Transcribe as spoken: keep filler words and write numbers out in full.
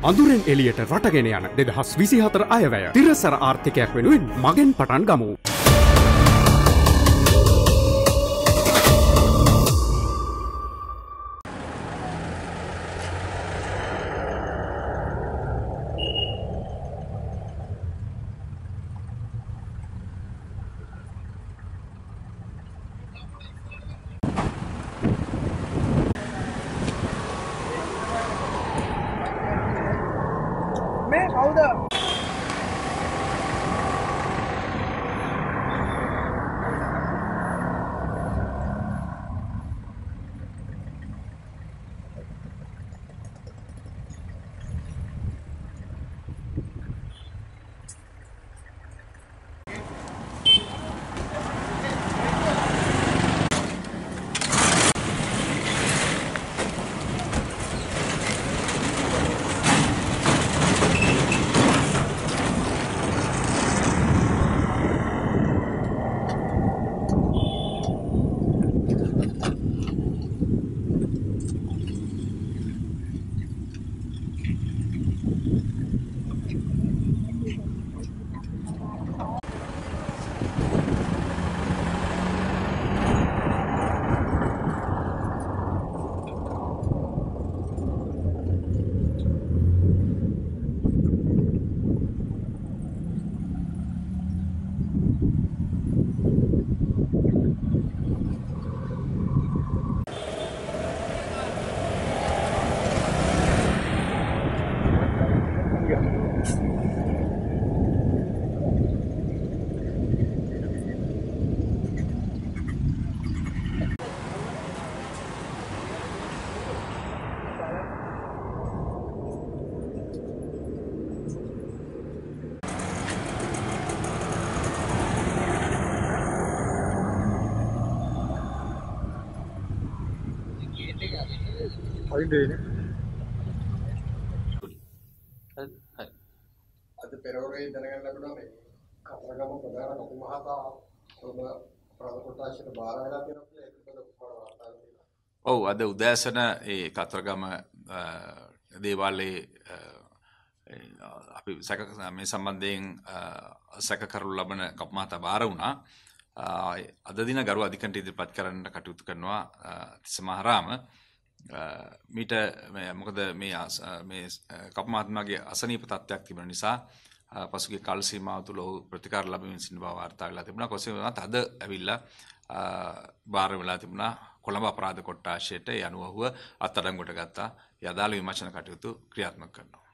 අඳුරෙන් එළියට රටගෙන යන දෙදහස් විසිහතර අයවැය තිරසර ආර්ථිකයක් වෙනුවෙන් මගෙන් පටන් ගමු. मैं कौदा අද පෙරවරුවේ දැනගන්න ලැබුණා මේ කතරගම ප්‍රධාන කපු මහතා ඔබ ප්‍රාදකොට්ටාශයට බාර වෙලා තියෙනවා කියලා ඒක පිළිබඳව කොහොමද වාර්තා වෙන්නේ? ඔව් අද උදෑසන ඒ කතරගම දේවාලයේ අපි සැක මේ සම්බන්ධයෙන් සැක කරනු ලබන කපු මහතා බාර වුණා. අද දින ගරු අධිකරණයට ඉදිරිපත් කරන්න කටයුතු කරනවා සමහරාම මීට මොකද මේ මේ කපු මහත්මයාගේ අසනීප තත්ත්වයක් තිබෙන නිසා පසුගිය කාල සීමාව තුළ ඔහු ප්‍රතිකාර ලැබීමෙන් සිටින බව වාර්තා වෙලා තිබුණා. කොහොම වුණත් අද ඇවිල්ලා බාර වෙලා තිබුණා කොළඹ අපරාධ කොට්ටාශයට ඒ අනුව ඔහුව අත්අඩංගුවට ගත්තා. යදාළ විමර්ශන කටයුතු ක්‍රියාත්මක කරනවා.